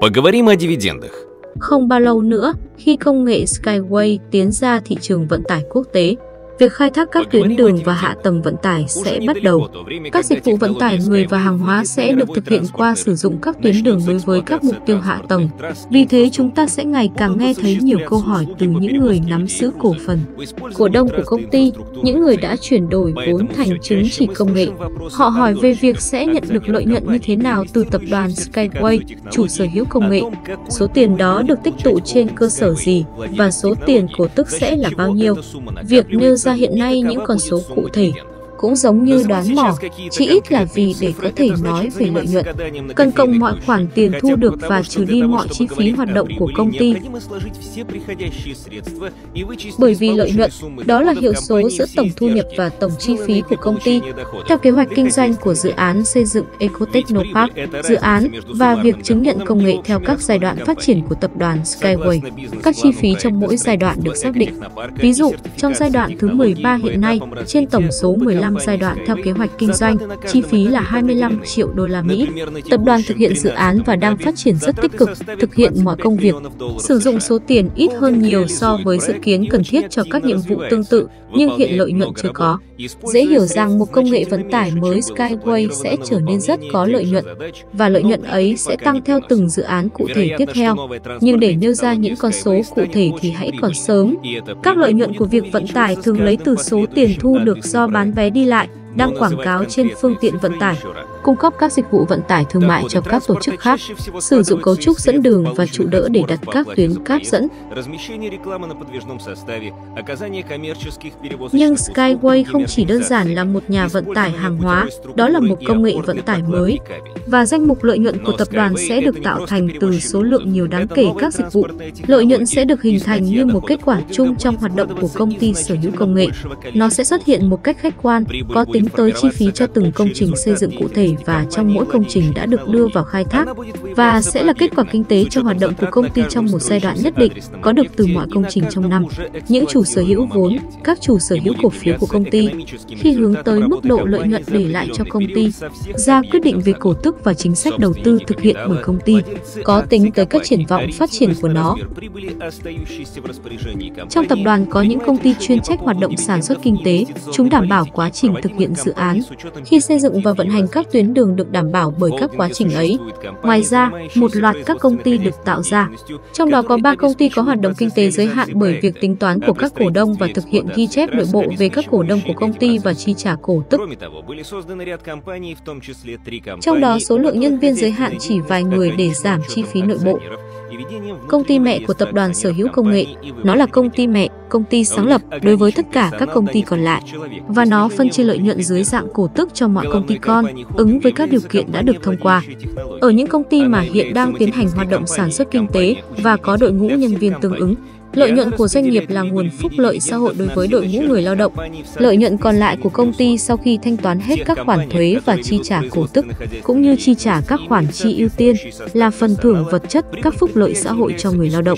Поговорим о дивидендах. Không bao lâu nữa, khi công nghệ Skyway tiến ra thị trường vận tải quốc tế, việc khai thác các tuyến đường và hạ tầng vận tải sẽ bắt đầu. Các dịch vụ vận tải người và hàng hóa sẽ được thực hiện qua sử dụng các tuyến đường đối với các mục tiêu hạ tầng. Vì thế, chúng ta sẽ ngày càng nghe thấy nhiều câu hỏi từ những người nắm giữ cổ phần, cổ đông của công ty, những người đã chuyển đổi vốn thành chứng chỉ công nghệ. Họ hỏi về việc sẽ nhận được lợi nhuận như thế nào từ tập đoàn Skyway, chủ sở hữu công nghệ. Số tiền đó được tích tụ trên cơ sở gì và số tiền cổ tức sẽ là bao nhiêu. Việc nêu ra hiện nay những con số cụ thể cũng giống như đoán mò, chỉ ít là vì để có thể nói về lợi nhuận, cần cộng mọi khoản tiền thu được và trừ đi mọi chi phí hoạt động của công ty. Bởi vì lợi nhuận, đó là hiệu số giữa tổng thu nhập và tổng chi phí của công ty. Theo kế hoạch kinh doanh của dự án xây dựng Ecotechnopark, dự án và việc chứng nhận công nghệ theo các giai đoạn phát triển của tập đoàn Skyway, các chi phí trong mỗi giai đoạn được xác định. Ví dụ, trong giai đoạn thứ 13 hiện nay, trên tổng số 15 giai đoạn theo kế hoạch kinh doanh, chi phí là 25 triệu đô la Mỹ. Tập đoàn thực hiện dự án và đang phát triển rất tích cực, thực hiện mọi công việc, sử dụng số tiền ít hơn nhiều so với dự kiến cần thiết cho các nhiệm vụ tương tự, nhưng hiện lợi nhuận chưa có. Dễ hiểu rằng một công nghệ vận tải mới Skyway sẽ trở nên rất có lợi nhuận, và lợi nhuận ấy sẽ tăng theo từng dự án cụ thể tiếp theo. Nhưng để nêu ra những con số cụ thể thì hãy còn sớm. Các lợi nhuận của việc vận tải thường lấy từ số tiền thu được do bán vé đi lại, đăng quảng cáo trên phương tiện vận tải, cung cấp các dịch vụ vận tải thương mại cho các tổ chức khác, sử dụng cấu trúc dẫn đường và trụ đỡ để đặt các tuyến cáp dẫn. Nhưng Skyway không chỉ đơn giản là một nhà vận tải hàng hóa, đó là một công nghệ vận tải mới. Và danh mục lợi nhuận của tập đoàn sẽ được tạo thành từ số lượng nhiều đáng kể các dịch vụ. Lợi nhuận sẽ được hình thành như một kết quả chung trong hoạt động của công ty sở hữu công nghệ. Nó sẽ xuất hiện một cách khách quan, có tính tới chi phí cho từng công trình xây dựng cụ thể và trong mỗi công trình đã được đưa vào khai thác, và sẽ là kết quả kinh tế cho hoạt động của công ty trong một giai đoạn nhất định, có được từ mọi công trình trong năm. Những chủ sở hữu vốn, các chủ sở hữu cổ phiếu của công ty, khi hướng tới mức độ lợi nhuận để lại cho công ty, ra quyết định về cổ tức và chính sách đầu tư thực hiện bởi công ty, có tính tới các triển vọng phát triển của nó. Trong tập đoàn có những công ty chuyên trách hoạt động sản xuất kinh tế, chúng đảm bảo quá trình thực hiện dự án. Khi xây dựng và vận hành các tuyến đường được đảm bảo bởi các quá trình ấy. Ngoài ra, một loạt các công ty được tạo ra. Trong đó có 3 công ty có hoạt động kinh tế giới hạn bởi việc tính toán của các cổ đông và thực hiện ghi chép nội bộ về các cổ đông của công ty và chi trả cổ tức. Trong đó, số lượng nhân viên giới hạn chỉ vài người để giảm chi phí nội bộ. Công ty mẹ của tập đoàn sở hữu công nghệ, nó là công ty mẹ, công ty sáng lập đối với tất cả các công ty còn lại, và nó phân chia lợi nhuận dưới dạng cổ tức cho mọi công ty con, ứng với các điều kiện đã được thông qua. Ở những công ty mà hiện đang tiến hành hoạt động sản xuất kinh tế và có đội ngũ nhân viên tương ứng, lợi nhuận của doanh nghiệp là nguồn phúc lợi xã hội đối với đội ngũ người lao động. Lợi nhuận còn lại của công ty sau khi thanh toán hết các khoản thuế và chi trả cổ tức, cũng như chi trả các khoản chi ưu tiên, là phần thưởng vật chất, các phúc lợi xã hội cho người lao động.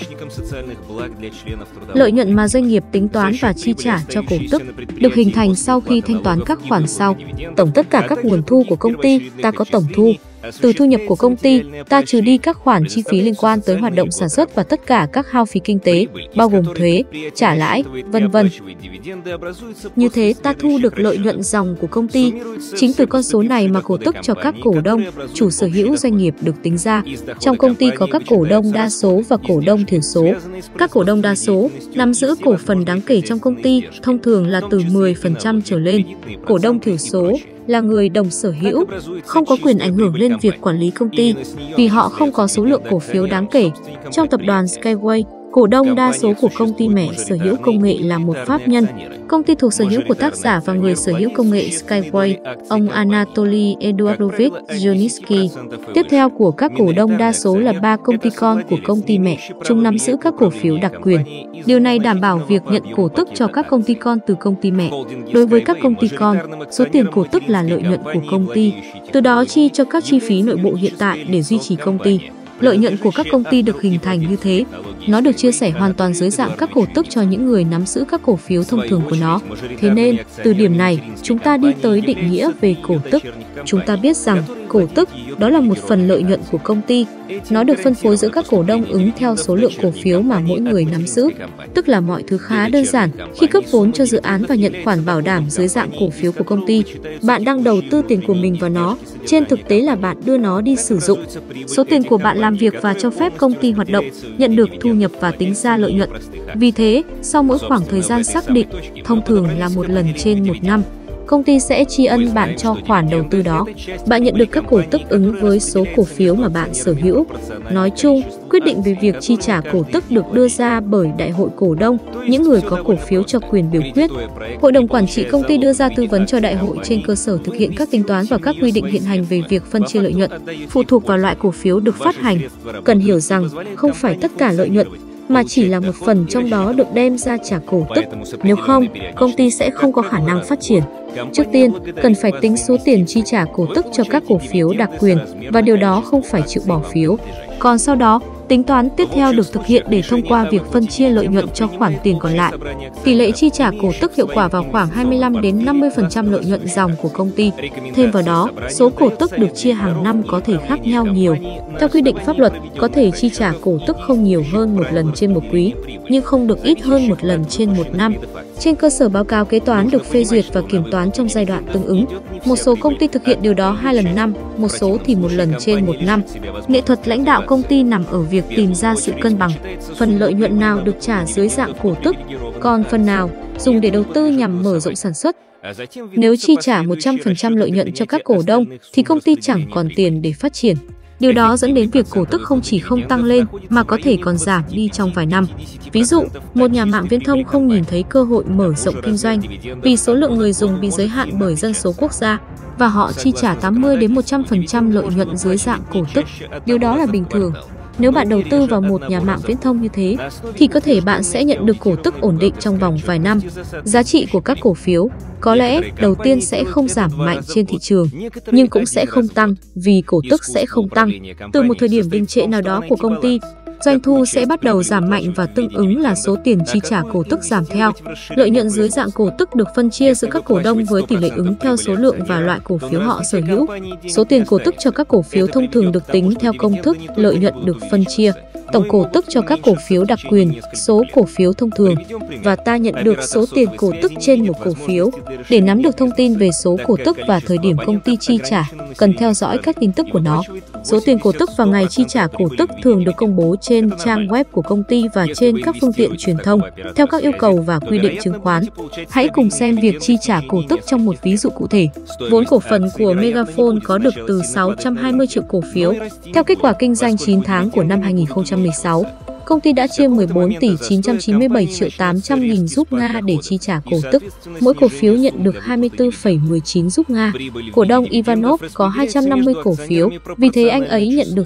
Lợi nhuận mà doanh nghiệp tính toán và chi trả cho cổ tức được hình thành sau khi thanh toán các khoản sau. Tổng tất cả các nguồn thu của công ty, ta có tổng thu. Từ thu nhập của công ty, ta trừ đi các khoản chi phí liên quan tới hoạt động sản xuất và tất cả các hao phí kinh tế, bao gồm thuế, trả lãi, vân vân. Như thế, ta thu được lợi nhuận ròng của công ty. Chính từ con số này mà cổ tức cho các cổ đông, chủ sở hữu doanh nghiệp được tính ra. Trong công ty có các cổ đông đa số và cổ đông thiểu số. Các cổ đông đa số nắm giữ cổ phần đáng kể trong công ty, thông thường là từ 10% trở lên. Cổ đông thiểu số là người đồng sở hữu, không có quyền ảnh hưởng lên việc quản lý công ty vì họ không có số lượng cổ phiếu đáng kể. Trong tập đoàn Skyway, cổ đông đa số của công ty mẹ sở hữu công nghệ là một pháp nhân, công ty thuộc sở hữu của tác giả và người sở hữu công nghệ Skyway, ông Anatoly Eduardovich Zhornitsky. Tiếp theo của các cổ đông đa số là 3 công ty con của công ty mẹ, chúng nắm giữ các cổ phiếu đặc quyền. Điều này đảm bảo việc nhận cổ tức cho các công ty con từ công ty mẹ. Đối với các công ty con, số tiền cổ tức là lợi nhuận của công ty, từ đó chi cho các chi phí nội bộ hiện tại để duy trì công ty. Lợi nhuận của các công ty được hình thành như thế. Nó được chia sẻ hoàn toàn dưới dạng các cổ tức cho những người nắm giữ các cổ phiếu thông thường của nó. Thế nên, từ điểm này, chúng ta đi tới định nghĩa về cổ tức. Chúng ta biết rằng, cổ tức, đó là một phần lợi nhuận của công ty. Nó được phân phối giữa các cổ đông ứng theo số lượng cổ phiếu mà mỗi người nắm giữ. Tức là mọi thứ khá đơn giản. Khi cấp vốn cho dự án và nhận khoản bảo đảm dưới dạng cổ phiếu của công ty, bạn đang đầu tư tiền của mình vào nó. Trên thực tế là bạn đưa nó đi sử dụng. Số tiền của bạn làm việc và cho phép công ty hoạt động, nhận được thu nhập và tính ra lợi nhuận. Vì thế, sau mỗi khoảng thời gian xác định, thông thường là một lần trên một năm, công ty sẽ tri ân bạn cho khoản đầu tư đó. Bạn nhận được các cổ tức ứng với số cổ phiếu mà bạn sở hữu. Nói chung, quyết định về việc chi trả cổ tức được đưa ra bởi đại hội cổ đông, những người có cổ phiếu cho quyền biểu quyết. Hội đồng quản trị công ty đưa ra tư vấn cho đại hội trên cơ sở thực hiện các tính toán và các quy định hiện hành về việc phân chia lợi nhuận, phụ thuộc vào loại cổ phiếu được phát hành. Cần hiểu rằng, không phải tất cả lợi nhuận, mà chỉ là một phần trong đó được đem ra trả cổ tức. Nếu không, công ty sẽ không có khả năng phát triển. Trước tiên, cần phải tính số tiền chi trả cổ tức cho các cổ phiếu đặc quyền và điều đó không phải chịu bỏ phiếu. Còn sau đó, tính toán tiếp theo được thực hiện để thông qua việc phân chia lợi nhuận cho khoản tiền còn lại. Tỷ lệ chi trả cổ tức hiệu quả vào khoảng 25 đến 50% lợi nhuận dòng của công ty. Thêm vào đó, số cổ tức được chia hàng năm có thể khác nhau nhiều. Theo quy định pháp luật, có thể chi trả cổ tức không nhiều hơn một lần trên một quý, nhưng không được ít hơn một lần trên một năm. Trên cơ sở báo cáo kế toán được phê duyệt và kiểm toán trong giai đoạn tương ứng, một số công ty thực hiện điều đó 2 lần năm, một số thì 1 lần trên 1 năm. Nghệ thuật lãnh đạo công ty nằm ở việc tìm ra sự cân bằng. Phần lợi nhuận nào được trả dưới dạng cổ tức, còn phần nào dùng để đầu tư nhằm mở rộng sản xuất. Nếu chi trả 100% lợi nhuận cho các cổ đông, thì công ty chẳng còn tiền để phát triển. Điều đó dẫn đến việc cổ tức không chỉ không tăng lên mà có thể còn giảm đi trong vài năm. Ví dụ, một nhà mạng viễn thông không nhìn thấy cơ hội mở rộng kinh doanh vì số lượng người dùng bị giới hạn bởi dân số quốc gia và họ chi trả 80 đến 100% lợi nhuận dưới dạng cổ tức. Điều đó là bình thường. Nếu bạn đầu tư vào một nhà mạng viễn thông như thế, thì có thể bạn sẽ nhận được cổ tức ổn định trong vòng vài năm. Giá trị của các cổ phiếu có lẽ đầu tiên sẽ không giảm mạnh trên thị trường, nhưng cũng sẽ không tăng vì cổ tức sẽ không tăng. Từ một thời điểm đình trệ nào đó của công ty, doanh thu sẽ bắt đầu giảm mạnh và tương ứng là số tiền chi trả cổ tức giảm theo. Lợi nhuận dưới dạng cổ tức được phân chia giữa các cổ đông với tỷ lệ ứng theo số lượng và loại cổ phiếu họ sở hữu. Số tiền cổ tức cho các cổ phiếu thông thường được tính theo công thức lợi nhuận được phân chia. Tổng cổ tức cho các cổ phiếu đặc quyền, số cổ phiếu thông thường, và ta nhận được số tiền cổ tức trên một cổ phiếu. Để nắm được thông tin về số cổ tức và thời điểm công ty chi trả, cần theo dõi các tin tức của nó. Số tiền cổ tức và ngày chi trả cổ tức thường được công bố trên trang web của công ty và trên các phương tiện truyền thông, theo các yêu cầu và quy định chứng khoán. Hãy cùng xem việc chi trả cổ tức trong một ví dụ cụ thể. Vốn cổ phần của Megaphone có được từ 620 triệu cổ phiếu. Theo kết quả kinh doanh 9 tháng của năm 2016, công ty đã chia 14 tỷ 997 triệu 800 nghìn rúp Nga để chi trả cổ tức. Mỗi cổ phiếu nhận được 24,19 rúp Nga. Cổ đông Ivanov có 250 cổ phiếu, vì thế anh ấy nhận được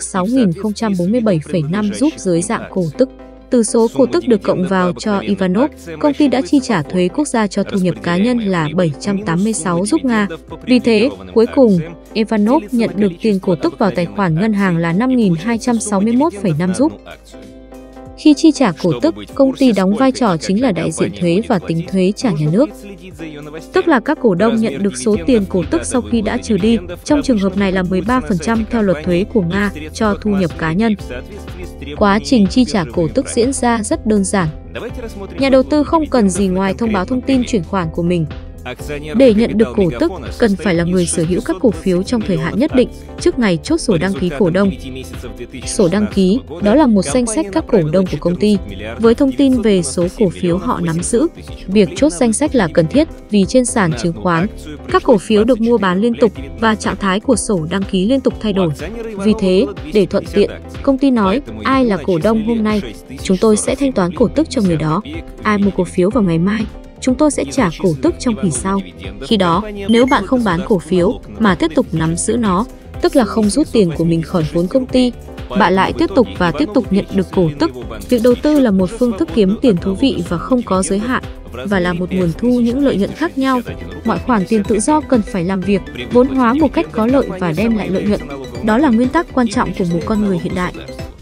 6.047,5 rúp dưới dạng cổ tức. Từ số cổ tức được cộng vào cho Ivanov, công ty đã chi trả thuế quốc gia cho thu nhập cá nhân là 786 rúp Nga. Vì thế, cuối cùng, Ivanov nhận được tiền cổ tức vào tài khoản ngân hàng là 5.261,5 rúp. Khi chi trả cổ tức, công ty đóng vai trò chính là đại diện thuế và tính thuế trả nhà nước. Tức là các cổ đông nhận được số tiền cổ tức sau khi đã trừ đi, trong trường hợp này là 13% theo luật thuế của Nga cho thu nhập cá nhân. Quá trình chi trả cổ tức diễn ra rất đơn giản. Nhà đầu tư không cần gì ngoài thông báo thông tin chuyển khoản của mình. Để nhận được cổ tức, cần phải là người sở hữu các cổ phiếu trong thời hạn nhất định trước ngày chốt sổ đăng ký cổ đông. Sổ đăng ký, đó là một danh sách các cổ đông của công ty, với thông tin về số cổ phiếu họ nắm giữ. Việc chốt danh sách là cần thiết vì trên sàn chứng khoán, các cổ phiếu được mua bán liên tục và trạng thái của sổ đăng ký liên tục thay đổi. Vì thế, để thuận tiện, công ty nói ai là cổ đông hôm nay, chúng tôi sẽ thanh toán cổ tức cho người đó. Ai mua cổ phiếu vào ngày mai, chúng tôi sẽ trả cổ tức trong kỳ sau. Khi đó, nếu bạn không bán cổ phiếu mà tiếp tục nắm giữ nó, tức là không rút tiền của mình khỏi vốn công ty, bạn lại tiếp tục nhận được cổ tức. Việc đầu tư là một phương thức kiếm tiền thú vị và không có giới hạn, và là một nguồn thu những lợi nhuận khác nhau. Mọi khoản tiền tự do cần phải làm việc, vốn hóa một cách có lợi và đem lại lợi nhuận. Đó là nguyên tắc quan trọng của một con người hiện đại.